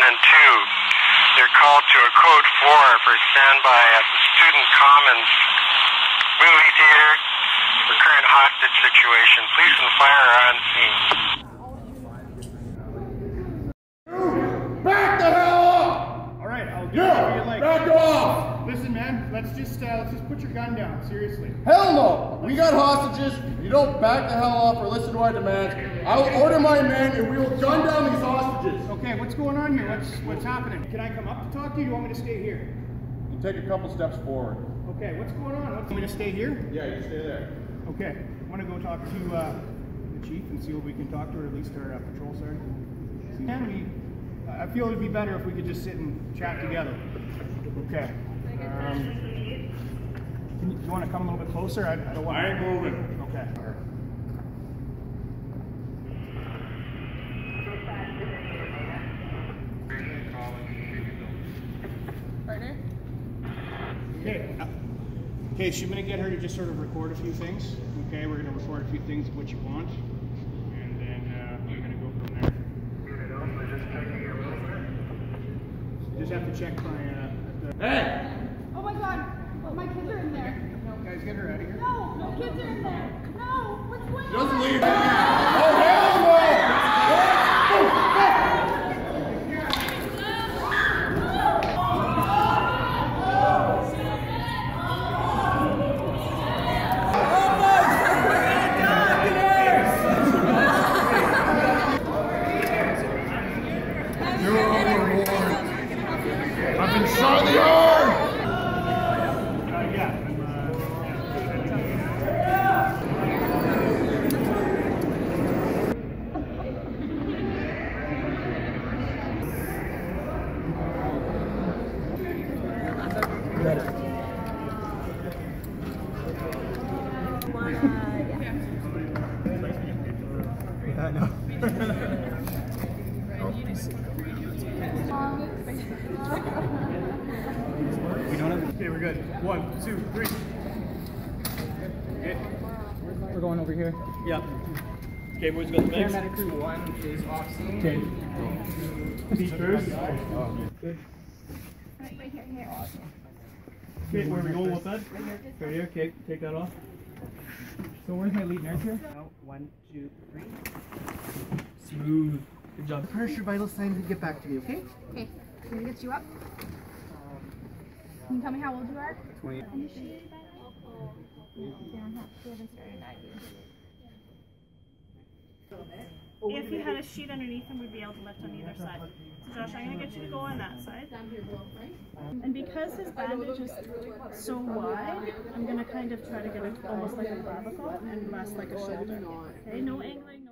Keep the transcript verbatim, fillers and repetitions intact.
one and two. They're called to a code four for standby at the Student Commons movie theater for current hostage situation. Police and fire are on scene. Back the hell up! All right, I'll do Yo, whatever you like. back off! Listen, man, let's just uh, let's just put your gun down. Seriously. Hell no! We got hostages. You don't back the hell off or listen to our demands. I will order my men and we will gun down these hostages. Okay, what's going on here? What's what's happening? Can I come up to talk to you? Do you want me to stay here? You take a couple steps forward. Okay, what's going on? Want me to stay here? Yeah, you stay there. Okay, I want to go talk to uh, the chief and see what we can talk to, or at least our uh, patrol sergeant. Can we? I feel it'd be better if we could just sit and chat together. Okay. Um, can you, you want to come a little bit closer? I, I don't want. I ain't moving. Okay. Partner? Okay. Uh, okay, so I'm going to get her to just sort of record a few things. Okay, we're going to record a few things of what you want, and then uh, we're going to go from there. Just have to check my. Uh, the Hey! Oh my god! Oh, my kids are in there. guys, get her out of here. No, no kids are in there. No, what's going on? Doesn't leave. Oh, hell no! You're overboard. I've been shot in the arm! Uh, yeah. I know. We don't have. Okay, we're good. One, two, three. Okay. We're going over here. Yeah. Okay, boys, got the bags. Paramedic crew one is off scene. Okay. Feet first. Good. Right, right here, here. Okay, where are we going with that? Right here. Okay, take that off. So where's my lead nurse here? No, one, two, three. Smooth. Good job. Press your vital signs and get back to me, okay? Okay, I'm gonna get you up. Can you tell me how old you are? twenty. Initiated by If you had a sheet underneath him, we'd be able to lift on either side. So Josh, I'm going to get you to go on that side. And because his bandage is so wide, I'm going to kind of try to get it almost like a clavicle and less like a shoulder. Okay, no angling, no